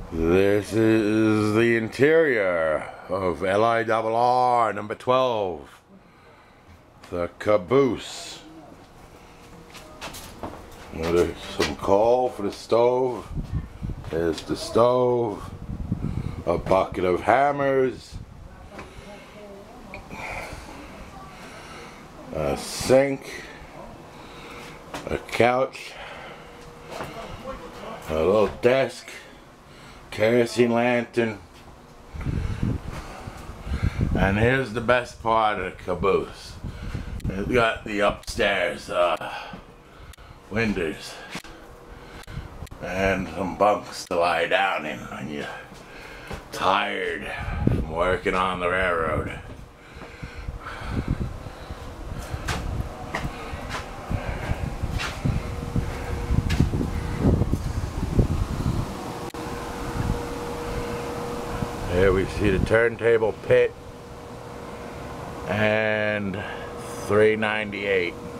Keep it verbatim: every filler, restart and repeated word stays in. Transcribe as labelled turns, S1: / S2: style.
S1: This is the interior of L I R R number twelve, the Caboose. There's some coal for the stove. There's the stove, a bucket of hammers, a sink, a couch, a little desk, kerosene lantern, and here's the best part of the Caboose. It's got the upstairs uh, windows and some bunks to lie down in when you're tired from working on the railroad. Here we see the turntable pit and three ninety-eight.